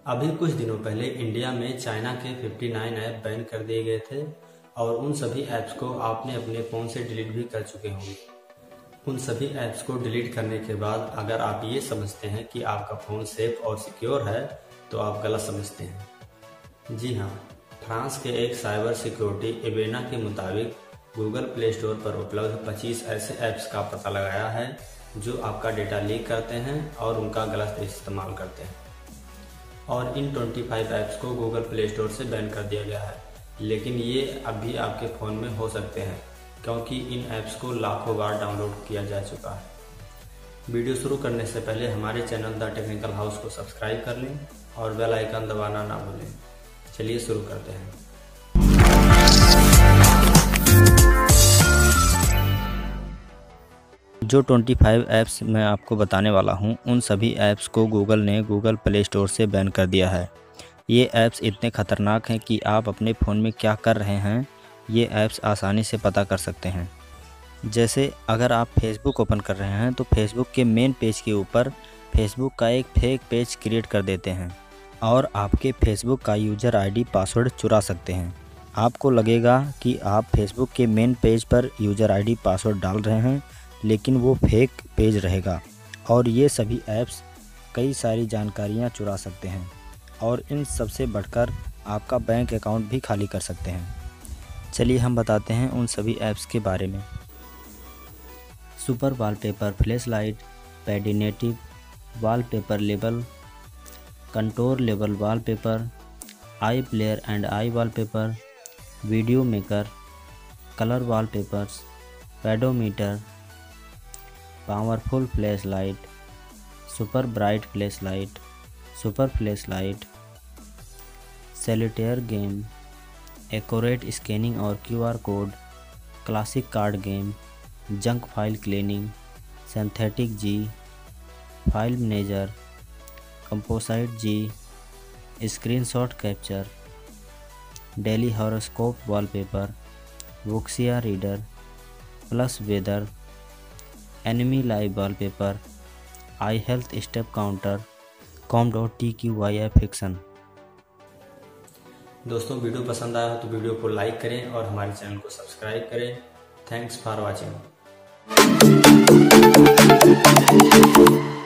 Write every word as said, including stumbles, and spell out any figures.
अभी कुछ दिनों पहले इंडिया में चाइना के उनसठ ऐप बैन कर दिए गए थे और उन सभी ऐप्स को आपने अपने फ़ोन से डिलीट भी कर चुके होंगे। उन सभी ऐप्स को डिलीट करने के बाद अगर आप ये समझते हैं कि आपका फ़ोन सेफ और सिक्योर है तो आप गलत समझते हैं। जी हाँ, फ्रांस के एक साइबर सिक्योरिटी एवेना के मुताबिक गूगल प्ले स्टोर पर उपलब्ध पच्चीस ऐसे ऐप्स का पता लगाया है जो आपका डेटा लीक करते हैं और उनका गलत इस्तेमाल करते हैं। और इन पच्चीस ऐप्स को गूगल प्ले स्टोर से बैन कर दिया गया है, लेकिन ये अब भी आपके फ़ोन में हो सकते हैं क्योंकि इन ऐप्स को लाखों बार डाउनलोड किया जा चुका है। वीडियो शुरू करने से पहले हमारे चैनल द टेक्निकल हाउस को सब्सक्राइब कर लें और बेल आइकन दबाना ना भूलें। चलिए शुरू करते हैं। जो पच्चीस ऐप्स मैं आपको बताने वाला हूं, उन सभी ऐप्स को गूगल ने गूगल प्ले स्टोर से बैन कर दिया है। ये ऐप्स इतने ख़तरनाक हैं कि आप अपने फ़ोन में क्या कर रहे हैं ये ऐप्स आसानी से पता कर सकते हैं। जैसे अगर आप फेसबुक ओपन कर रहे हैं तो फेसबुक के मेन पेज के ऊपर फेसबुक का एक फेक पेज क्रिएट कर देते हैं और आपके फेसबुक का यूज़र आईडी पासवर्ड चुरा सकते हैं। आपको लगेगा कि आप फेसबुक के मेन पेज पर यूज़र आईडी पासवर्ड डाल रहे हैं, लेकिन वो फेक पेज रहेगा और ये सभी ऐप्स कई सारी जानकारियां चुरा सकते हैं और इन सबसे बढ़कर आपका बैंक अकाउंट भी खाली कर सकते हैं। चलिए हम बताते हैं उन सभी ऐप्स के बारे में। सुपर वॉलपेपर फ्लैशलाइट, पैडिनेटिव wallpaper label, contour label wallpaper, I player and I wallpaper, video maker, colour wallpapers, pedometer, powerful flash light, super bright flash light, super flash light, solitaire game, accurate scanning और QR code, classic card game, junk file cleaning, synthetic G, file manager, composite G, screenshot capture, daily horoscope wallpaper, wuxia reader, plus weather, anime live wallpaper, I health step counter, com dot T Q Y I fiction. दोस्तों, video पसंद आया हो तो video को like करें और हमारे channel को सब्सक्राइब करें। Thanks for watching.